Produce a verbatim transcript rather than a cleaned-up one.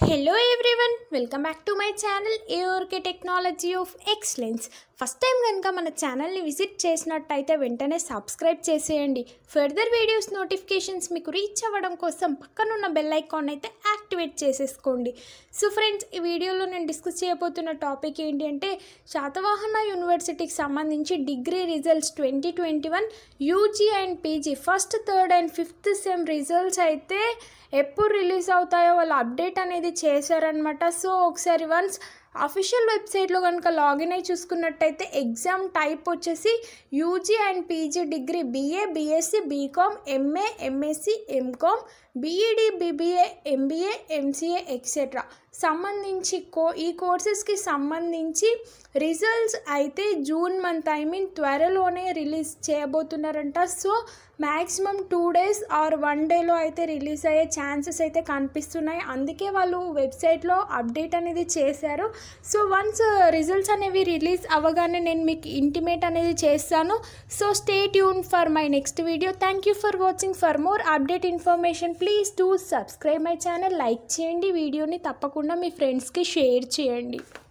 Hello everyone, welcome back to my channel A O R K Technology of Excellence. First time కనుక మన ఛానల్ని visit చేసినట్టయితే వెంటనే subscribe చేసేయండి. ఫర్దర్ వీడియోస్ నోటిఫికేషన్స్ మీకు రీచ్ అవ్వడం కోసం పక్కనున్న బెల్ ఐకాన్ అయితే యాక్టివేట్ చేసేసుకోండి. సో ఫ్రెండ్స్, ఈ వీడియోలో నేను డిస్కస్ చేయబోతున్న టాపిక్ ఏంటి అంటే శాతవాహన యూనివర్సిటీకి సంబంధించి degree results twenty twenty one UG and PG first third and fifth sem results అయితే ఎప్పుడు రిలీజ్ అవుతాయో వాళ్ళు అప్డేట్ అనేది చేశారనమాట. సో ఒకసారి వన్స్ అఫీషియల్ వెబ్సైట్లో కనుక లాగిన్ అయి చూసుకున్నట్టయితే ఎగ్జామ్ టైప్ వచ్చేసి UG and PG degree BA BSc BCom MA MSc MCom BEd BBA MBA MCA etcetera సంబంధించి కో ఈ కోర్సెస్కి సంబంధించి రిజల్ట్స్ అయితే జూన్ మంత్ ఐ మీన్ త్వరలోనే రిలీజ్ చేయబోతున్నారంట. So maximum two days or one డేలో అయితే రిలీజ్ అయ్యే ఛాన్సెస్ అయితే కనిపిస్తున్నాయి. అందుకే వాళ్ళు వెబ్సైట్లో అప్డేట్ అనేది చేశారు. సో వన్స్ రిజల్ట్స్ అనేవి రిలీజ్ అవ్వగానే నేను మీకు ఇంటిమేట్ అనేది చేస్తాను. So stay tune for my next video. Thank you for watching. For more update information please do subscribe my channel. Like చేయండి, వీడియోని తప్పకుండా మీ ఫ్రెండ్స్కి షేర్ చేయండి.